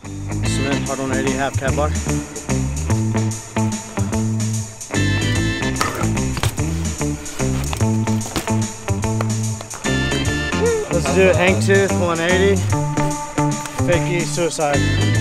Cement, hard 180, half cab bar. Let's do it, hang tooth, 180, fakie, suicide.